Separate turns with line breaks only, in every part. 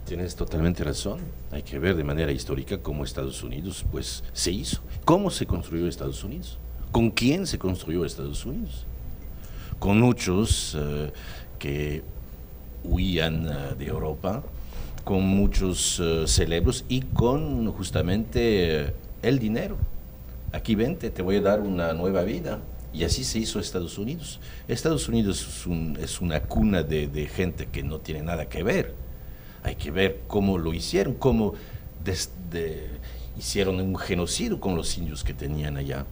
Tienes totalmente razón. Hay que ver de manera histórica cómo Estados Unidos pues se hizo. ¿Cómo se construyó Estados Unidos? ¿Con quién se construyó Estados Unidos? Con muchos que huían de Europa, con muchos cerebros y con justamente el dinero. Aquí vente, te voy a dar una nueva vida. Y así se hizo Estados Unidos. Estados Unidos es una cuna de gente que no tiene nada que ver. Hay que ver cómo lo hicieron, cómo hicieron un genocidio con los indios que tenían allá.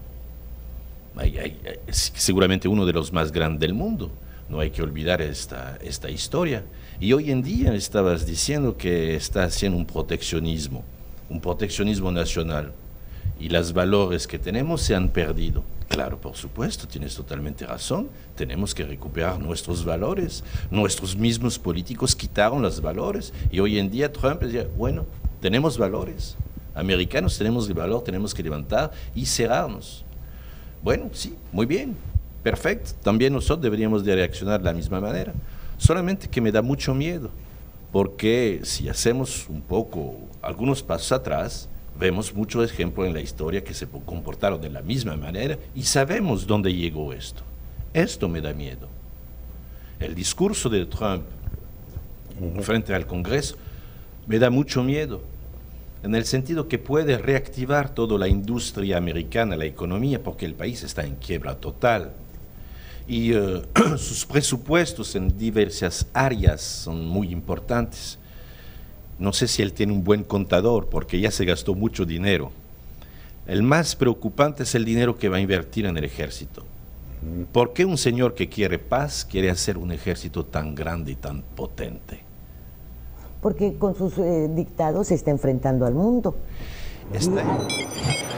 Es seguramente uno de los más grandes del mundo. No hay que olvidar esta historia. Y hoy en día estabas diciendo que está haciendo un proteccionismo nacional. Y los valores que tenemos se han perdido. Claro, por supuesto, tienes totalmente razón. Tenemos que recuperar nuestros valores. Nuestros mismos políticos quitaron los valores. Y hoy en día Trump decía, bueno, tenemos valores. Americanos tenemos el valor, tenemos que levantar y cerrarnos. Bueno, sí, muy bien, perfecto. También nosotros deberíamos de reaccionar de la misma manera. Solamente que me da mucho miedo. Porque si hacemos un poco, algunos pasos atrás, vemos muchos ejemplos en la historia que se comportaron de la misma manera y sabemos dónde llegó esto. Esto me da miedo. El discurso de Trump frente al Congreso me da mucho miedo, en el sentido que puede reactivar toda la industria americana, la economía, porque el país está en quiebra total. Y sus presupuestos en diversas áreas son muy importantes. No sé si él tiene un buen contador, porque ya se gastó mucho dinero. El más preocupante es el dinero que va a invertir en el ejército. ¿Por qué un señor que quiere paz quiere hacer un ejército tan grande y tan potente?
Porque con sus dictados se está enfrentando al mundo.
Está